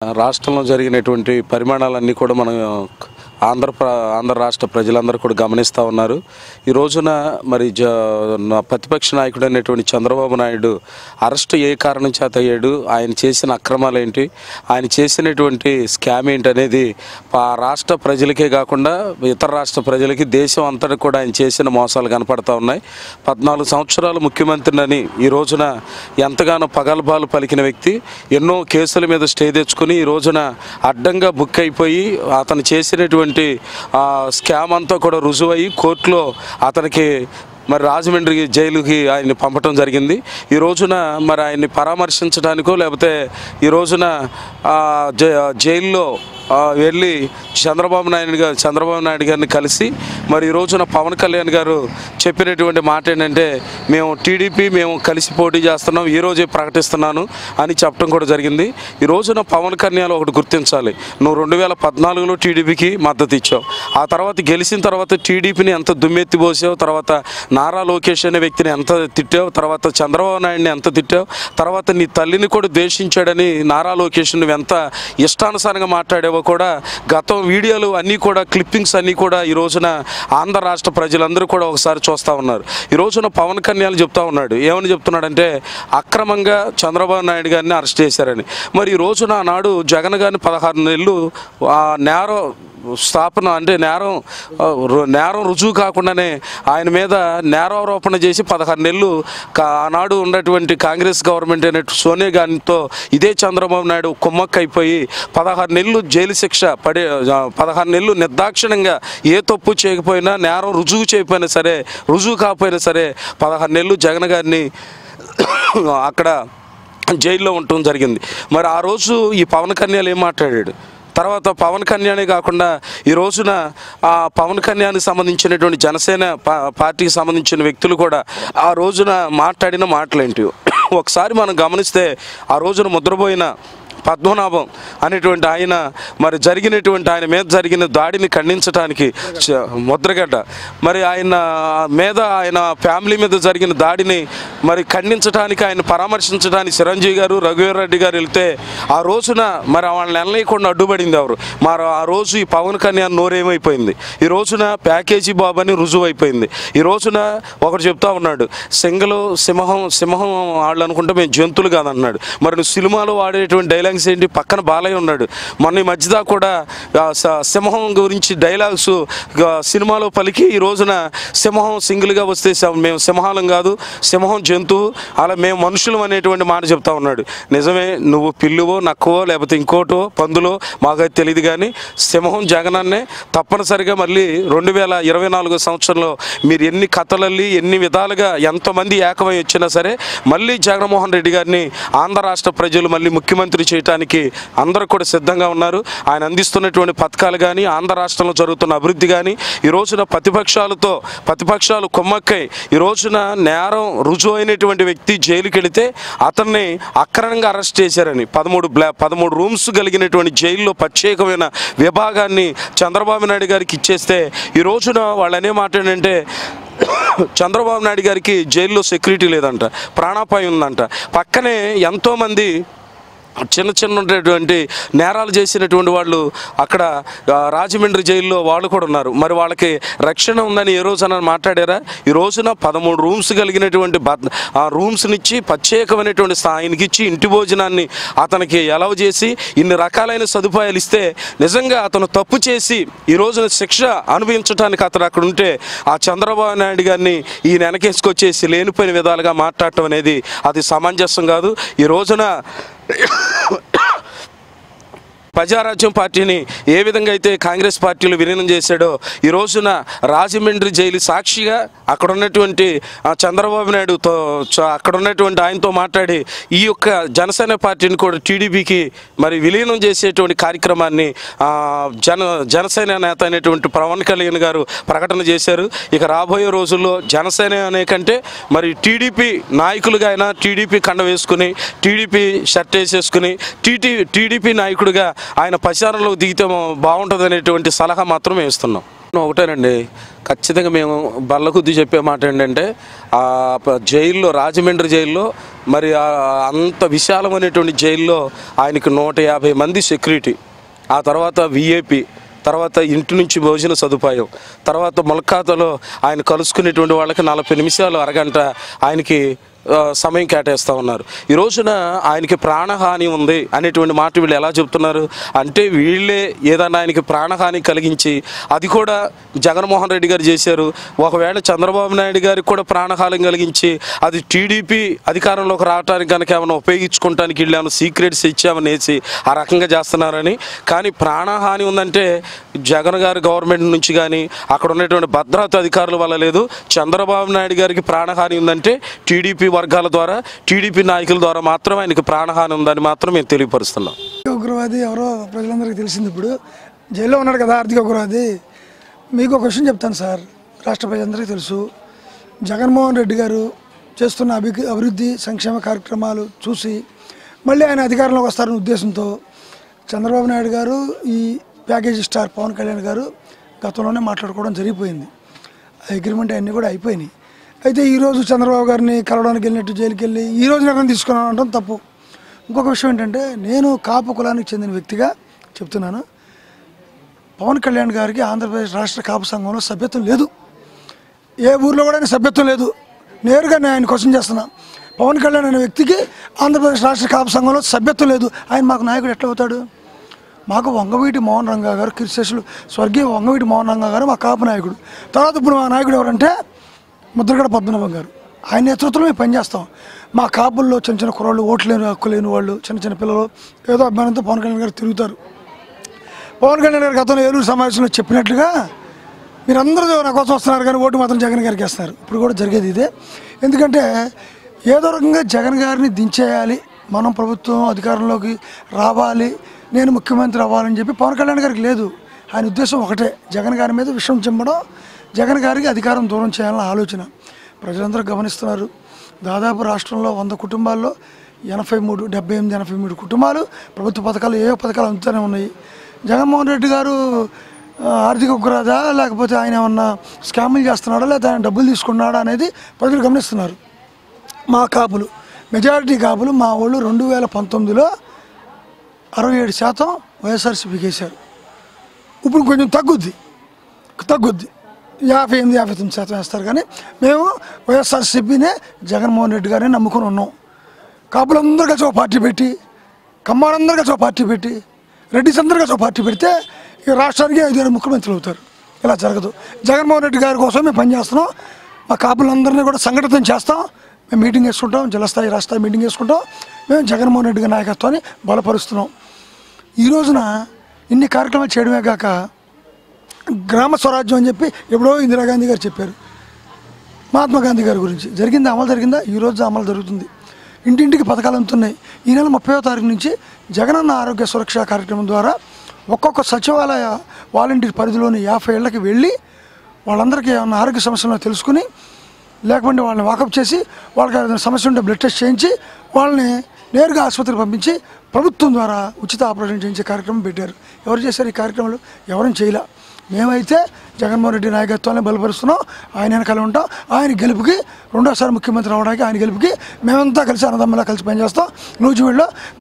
రాష్ట్రంలో జరిగినటువంటి పరిమాణాలన్నీ కూడా మనం ఆంధ్ర రాష్ట్ర ప్రజలందరూ కూడా గమనిస్తూ ఉన్నారు. ఈ రోజున మరి ప్రతిపక్ష నాయకుడైనటువంటి చంద్రబాబు నాయుడు అరెస్ట్ ఏ కారణం చేత అయ్యాడు, ఆయన చేసిన అక్రమాలు ఏంటి, ఆయన చేసినటువంటి స్కామ్ ఏంటి అనేది రాష్ట్ర ప్రజలకే కాకుండా ఇతర రాష్ట్ర ప్రజలకి, దేశం అంతటా కూడా ఆయన చేసిన మోసాలు కనపడతా ఉన్నాయి. 14 సంవత్సరాలు ముఖ్యమంత్రిని ఈ రోజున ఎంతగానో పగల్బాలు పలికిన వ్యక్తి ఎన్నో కేసుల మీద స్టే తెచ్చుకుని ఈ రోజున అడ్డంగా బుక్ అయిపోయి అతను చేసినటువంటి స్కామ్ అంతా కూడా రుజువయ్యి కోర్టులో అతనికి మరి రాజమండ్రి జైలుకి ఆయన్ని పంపటం జరిగింది. ఈ రోజున మరి ఆయన్ని పరామర్శించడానికో లేకపోతే ఈ రోజున జైల్లో వెళ్ళి చంద్రబాబు నాయుడు గారిని కలిసి మరి ఈ రోజున పవన్ కళ్యాణ్ గారు చెప్పినటువంటి మాట ఏంటంటే, మేము కలిసి పోటీ చేస్తున్నాం, ఈరోజే ప్రకటిస్తున్నాను అని చెప్పడం కూడా జరిగింది. ఈ రోజున పవన్ కళ్యాణ్ ఒకటి గుర్తించాలి, నువ్వు 2014లో టీడీపీకి మద్దతు ఇచ్చావు, ఆ తర్వాత గెలిచిన తర్వాత టీడీపీని ఎంత దుమ్మెత్తిపోసావు, తర్వాత నారా లోకేష్ అనే వ్యక్తిని ఎంత తిట్టావు, తర్వాత చంద్రబాబు నాయుడిని ఎంత తిట్టావు, తర్వాత నీ తల్లిని కూడా ద్వేషించాడని నారా లోకేష్ నువ్వు ఎంత ఇష్టానుసారంగా మాట్లాడావో కూడా గతం వీడియోలు అన్నీ కూడా క్లిప్పింగ్స్ అన్నీ కూడా ఈ రోజున ఆంధ్ర రాష్ట్ర ప్రజలందరూ కూడా ఒకసారి చూస్తూ ఉన్నారు. ఈ రోజున పవన్ కళ్యాణ్ చెప్తా ఉన్నాడు, ఏమని చెప్తున్నాడంటే అక్రమంగా చంద్రబాబు నాయుడు గారిని అరెస్ట్ చేశారని. మరి ఈ రోజున నాడు జగన్ గారిని 16 నెలలు నేరం స్థాపన అంటే నేరం రుజువు కాకుండానే ఆయన మీద నేరారోపణ చేసి 16 నెలలు ఆనాడు ఉన్నటువంటి కాంగ్రెస్ గవర్నమెంట్ అయినట్టు సోనియా గాంధీతో ఇదే చంద్రబాబు నాయుడు కుమ్మక్కైపోయి 16 నెలలు జైలు శిక్ష 16 నెలలు నిర్దాక్షిణ్యంగా ఏ తప్పు చేయకపోయినా, నేరం రుజువు చేయకపోయినా సరే, రుజువు కాకపోయినా సరే 16 నెలలు జగన్ గారిని అక్కడ జైల్లో ఉండటం జరిగింది. మరి ఆ రోజు ఈ పవన్ కళ్యాణ్ ఏం మాట్లాడాడు, తర్వాత పవన్ కళ్యాణే కాకుండా ఈ రోజున పవన్ కళ్యాణ్కి సంబంధించినటువంటి జనసేన పార్టీకి సంబంధించిన వ్యక్తులు కూడా ఆ రోజున మాట్లాడిన మాటలేంటి ఒకసారి మనం గమనిస్తే, ఆ రోజున ముద్రపోయిన పద్మనాభం అనేటువంటి ఆయన మరి ఆయన మీద జరిగిన దాడిని ఖండించడానికి ముద్రగడ్డ, మరి ఆయన ఫ్యామిలీ మీద జరిగిన దాడిని మరి ఖండించడానికి, ఆయన పరామర్శించడానికి చిరంజీవి గారు, రఘువీర్ రెడ్డి గారు వెళ్తే ఆ రోజున మరి వాళ్ళని వెళ్ళలేకుండా అడ్డుపడింది ఎవరు, మరి ఆ రోజు ఈ పవన్ కళ్యాణ్ నోరేమైపోయింది. ఈ రోజున ప్యాకేజీ బాబు అని రుజువు అయిపోయింది. ఈ రోజున ఒకటి చెప్తా ఉన్నాడు, సింహం వాళ్ళు అనుకుంటే మేము జంతువులు కాదన్నాడు. మరి నువ్వు సినిమాలో వాడేటువంటి డైలాగ్స్ ఏంటి, పక్కన బాలయ్య ఉన్నాడు, మొన్న ఈ మధ్యదా కూడా సింహం గురించి డైలాగ్స్ సినిమాలో పలికి ఈ రోజున సింహం సింగిల్గా వస్తే మేము సింహాలం కాదు, సింహం జంతువు, అలా మేము మనుషులం అనేటువంటి మాట చెప్తా ఉన్నాడు. నిజమే, నువ్వు పిల్లువో నక్కవో లేకపోతే ఇంకోటో పందులో మాకైతే తెలియదు, కానీ సింహం జగనన్నే తప్పనిసరిగా మళ్ళీ 2024 సంవత్సరంలో మీరు ఎన్ని కథలల్లి ఎన్ని విధాలుగా ఎంతోమంది ఏకమై వచ్చినా సరే మళ్ళీ జగన్మోహన్ రెడ్డి గారిని ఆంధ్ర రాష్ట్ర ప్రజలు మళ్ళీ ముఖ్యమంత్రి చేయడానికి అందరూ కూడా సిద్ధంగా ఉన్నారు. ఆయన అందిస్తున్నటువంటి పథకాలు కానీ, ఆంధ్ర రాష్ట్రంలో జరుగుతున్న అభివృద్ధి కానీ, ఈ రోజున ప్రతిపక్షాలు కుమ్మక్కై ఈ రోజున నేరం రుజువు అయినటువంటి వ్యక్తి జైలుకి వెళితే అతన్ని అక్రమంగా అరెస్ట్ చేశారని 13 రూమ్స్ కలిగినటువంటి జైల్లో ప్రత్యేకమైన విభాగాన్ని చంద్రబాబు నాయుడు గారికి ఇచ్చేస్తే ఈ రోజున వాళ్ళు అనే మాట ఏంటంటే, చంద్రబాబు నాయుడు గారికి జైల్లో సెక్యూరిటీ లేదంట, ప్రాణాపాయం ఉందంట, పక్కనే ఎంతోమంది చిన్నటువంటి నేరాలు చేసినటువంటి వాళ్ళు అక్కడ రాజమండ్రి జైల్లో వాళ్ళు కూడా ఉన్నారు. మరి వాళ్ళకి రక్షణ ఉందని ఏ రోజున మాట్లాడారా? ఈ రోజున 13 రూమ్స్ కలిగినటువంటి రూమ్స్నిచ్చి ప్రత్యేకమైనటువంటి స్థాయికి ఇచ్చి ఇంటి భోజనాన్ని అతనికి అలౌ చేసి ఇన్ని రకాలైన సదుపాయాలు ఇస్తే నిజంగా అతను తప్పు చేసి ఈ రోజున శిక్ష అనుభవించడానికి అతను అక్కడ ఉంటే ఆ చంద్రబాబు నాయుడు గారిని ఈయన వెనకేసుకొచ్చేసి లేనిపోయిన విధాలుగా మాట్లాడటం అనేది అది సమంజసం కాదు. ఈ రోజున ప్రజారాజ్యం పార్టీని ఏ విధంగా అయితే కాంగ్రెస్ పార్టీలు విలీనం చేశాడో ఈ రోజున రాజమండ్రి జైలు సాక్షిగా అక్కడ ఉన్నటువంటి చంద్రబాబు నాయుడుతో అక్కడ ఉన్నటువంటి ఆయనతో మాట్లాడి ఈ యొక్క జనసేన పార్టీని కూడా టీడీపీకి మరి విలీనం చేసేటువంటి కార్యక్రమాన్ని జనసేన నేత అయినటువంటి పవన్ కళ్యాణ్ గారు ప్రకటన చేశారు. ఇక రాబోయే రోజుల్లో జనసేన అనే కంటే మరి టీడీపీ నాయకులుగా అయినా టీడీపీ కండ వేసుకుని టీడీపీ షర్ట్ వేసేసుకుని టీడీపీ నాయకుడిగా ఆయన ప్రచారంలో దిగితే బాగుంటుంది అనేటువంటి సలహా మాత్రం ఇస్తున్నాం. ఒకటేనండి, ఖచ్చితంగా మేము బల్లకుద్ది చెప్పే మాట ఏంటంటే జైల్లో, రాజమండ్రి జైల్లో మరి అంత విశాలమైనటువంటి జైల్లో ఆయనకి 150 మంది సెక్యూరిటీ, ఆ తర్వాత విఐపి, తర్వాత ఇంటి నుంచి భోజన సదుపాయం, తర్వాత ములఖాతలో ఆయన కలుసుకునేటువంటి వాళ్ళకి 40 నిమిషాలు, అరగంట ఆయనకి సమయం కేటాయిస్తూ ఉన్నారు. ఈ రోజున ఆయనకి ప్రాణహాని ఉంది అనేటువంటి మాట వీళ్ళు ఎలా చెప్తున్నారు అంటే, వీళ్ళే ఏదన్నా ఆయనకి ప్రాణహాని కలిగించి, అది కూడా జగన్మోహన్ రెడ్డి గారు చేశారు. ఒకవేళ చంద్రబాబు నాయుడు గారికి కూడా ప్రాణహాని కలిగించి, అది టీడీపీ అధికారంలోకి రావడానికి కనుక ఏమైనా ఉపయోగించుకోవడానికి వీళ్ళు ఏమైనా సీక్రెట్స్ ఇచ్చామని వేసి ఆ రకంగా చేస్తున్నారని. కానీ ప్రాణహాని ఉందంటే జగన్ గారి గవర్నమెంట్ నుంచి కానీ అక్కడ ఉన్నటువంటి భద్రతా అధికారుల వల్ల లేదు. చంద్రబాబు నాయుడు గారికి ప్రాణహాని ఉందంటే టీడీపీ వర్గాల ద్వారా, టీడీపీ నాయకుల ద్వారా మాత్రమే ఆయనకు ప్రాణహాని ఉందని మాత్రం మేము తెలియపరుస్తున్నాం. ఉగ్రవాది ఎవరో ప్రజలందరికీ తెలిసింది. ఇప్పుడు జైల్లో ఉన్నాడు కదా ఆర్థిక ఉగ్రవాది. మీకు ఒక క్వశ్చన్ చెప్తాను సార్, రాష్ట్ర ప్రజలందరికీ తెలుసు, జగన్మోహన్ రెడ్డి గారు చేస్తున్న అభివృద్ధి సంక్షేమ కార్యక్రమాలు చూసి మళ్ళీ ఆయన అధికారంలోకి వస్తారనే ఉద్దేశంతో చంద్రబాబు నాయుడు గారు ఈ ప్యాకేజీ స్టార్ పవన్ కళ్యాణ్ గారు గతంలోనే మాట్లాడుకోవడం జరిగిపోయింది. అగ్రిమెంట్ అన్నీ కూడా అయిపోయినాయి. అయితే ఈరోజు చంద్రబాబు గారిని కలవడానికి వెళ్ళినట్టు జైలుకి వెళ్ళి ఈరోజు నిర్ణయం తీసుకున్నాను అనడం తప్పు. ఇంకొక విషయం ఏంటంటే, నేను కాపు కులానికి చెందిన వ్యక్తిగా చెప్తున్నాను, పవన్ కళ్యాణ్ గారికి ఆంధ్రప్రదేశ్ రాష్ట్ర కాపు సంఘంలో సభ్యత్వం లేదు. ఏ ఊర్లో కూడా ఆయన సభ్యత్వం లేదు. నేరుగా నేను ఆయన క్వశ్చన్ చేస్తున్నా, పవన్ కళ్యాణ్ అనే వ్యక్తికి ఆంధ్రప్రదేశ్ రాష్ట్ర కాపు సంఘంలో సభ్యత్వం లేదు. ఆయన మాకు నాయకుడు ఎట్లా అవుతాడు? మాకు వంగవీటి మోహన్ రంగా గారు, కీర్తిశేషులు స్వర్గీయ వంగవీటి మోహన్ రంగా గారు మా కాపు నాయకుడు. తర్వాత ఇప్పుడు మా నాయకుడు ఎవరంటే ముద్రగడ పద్మనాభం గారు. ఆయన నేతృత్వంలో మేము పనిచేస్తాం. మా కాపుల్లో చిన్న చిన్న కుర్రాళ్ళు, ఓట్లు లేని, హక్కు లేని వాళ్ళు, చిన్న చిన్న పిల్లలు ఏదో అభిమానంతో పవన్ కళ్యాణ్ గారు తిరుగుతారు. పవన్ కళ్యాణ్ గారు గతంలో ఏలూరు సమావేశంలో చెప్పినట్లుగా మీరందరూ నా కోసం వస్తున్నారు కానీ ఓటు మాత్రం జగన్ గారికి వేస్తున్నారు. ఇప్పుడు కూడా జరిగేది ఇదే. ఎందుకంటే ఏదో రకంగా జగన్ గారిని దించేయాలి, మనం ప్రభుత్వం అధికారంలోకి రావాలి, నేను ముఖ్యమంత్రి అవ్వాలని చెప్పి పవన్ కళ్యాణ్ గారికి లేదు. ఆయన ఉద్దేశం ఒకటే, జగన్ గారి మీద విషం చిమ్మడం, జగన్ గారికి అధికారం దూరం చేయాలన్న ఆలోచన. ప్రజలందరూ గమనిస్తున్నారు. దాదాపు రాష్ట్రంలో 100 కుటుంబాల్లో 78 కుటుంబాలు ప్రభుత్వ పథకాలు, ఏ పథకాలు అందుతూనే ఉన్నాయి. జగన్మోహన్ రెడ్డి గారు ఆర్థిక ఉగ్రవాదా, లేకపోతే ఆయన ఏమన్నా స్కాములు చేస్తున్నాడా, లేకపోతే ఆయన డబ్బులు తీసుకున్నాడా అనేది ప్రజలు గమనిస్తున్నారు. మా కాపులు, మెజారిటీ కాపులు, మా వాళ్ళు 2019లో 67% వైఎస్ఆర్సీపీకి వేశారు. ఇప్పుడు కొంచెం తగ్గుద్ది, 58-59% వేస్తారు. కానీ మేము వైఎస్ఆర్సీపీనే, జగన్మోహన్ రెడ్డి గారిని నమ్ముకొని ఉన్నాం. కాపులందరూ కలిసి ఒక పార్టీ పెట్టి, కమ్మాలందరూ కలిసి ఒక పార్టీ పెట్టి, రెడ్డిస్ అందరూ కలిసి ఒక పార్టీ పెడితే ఈ రాష్ట్రానికి 5 ముఖ్యమంత్రులు అవుతారు. ఇలా జరగదు. జగన్మోహన్ రెడ్డి గారి కోసం మేము పనిచేస్తున్నాం. మా కాపులందరినీ కూడా సంఘటితం చేస్తాం. మేము మీటింగ్ వేసుకుంటాం, జిల్లాస్థాయి, రాష్ట్రస్థాయి మీటింగ్ వేసుకుంటాం. మేము జగన్మోహన్ రెడ్డి గారి నాయకత్వాన్ని బలపరుస్తున్నాం. ఈ రోజున ఇన్ని కార్యక్రమాలు చేయడమే కాక గ్రామ స్వరాజ్యం అని చెప్పి ఎప్పుడో ఇందిరాగాంధీ గారు చెప్పారు. మహాత్మా గాంధీ గారి గురించి జరిగిందా? అమలు జరిగిందా? ఈరోజు అమలు జరుగుతుంది. ఇంటింటికి పథకాలు అందుతున్నాయి. ఈ నెల 30వ తారీఖు నుంచి జగనన్న ఆరోగ్య సురక్ష కార్యక్రమం ద్వారా ఒక్కొక్క సచివాలయ వాలంటీర్ పరిధిలోని 50 ఏళ్ళకి వెళ్ళి వాళ్ళందరికీ ఏమన్నా ఆరోగ్య సమస్యలను తెలుసుకుని, లేకపోతే వాళ్ళని వాకప్ చేసి, వాళ్ళకి ఏదైనా సమస్య ఉంటే బ్లడ్ టెస్ట్ చేయించి, వాళ్ళని నేరుగా ఆసుపత్రికి పంపించి ప్రభుత్వం ద్వారా ఉచిత ఆపరేషన్ చేయించే కార్యక్రమం పెట్టారు. ఎవరు చేశారు ఈ కార్యక్రమాలు? ఎవరైనా చేయలే. మేమైతే జగన్మోహన్ రెడ్డి నాయకత్వాన్ని బలపరుస్తున్నాం. ఆయన వెనకాల ఉంటాం. ఆయన గెలుపుకి, రెండోసారి ముఖ్యమంత్రి అవడానికి ఆయన గెలుపుకి మేమంతా కలిసి అన్నదమ్ములా కలిసి పనిచేస్తాం. నూజివీడులో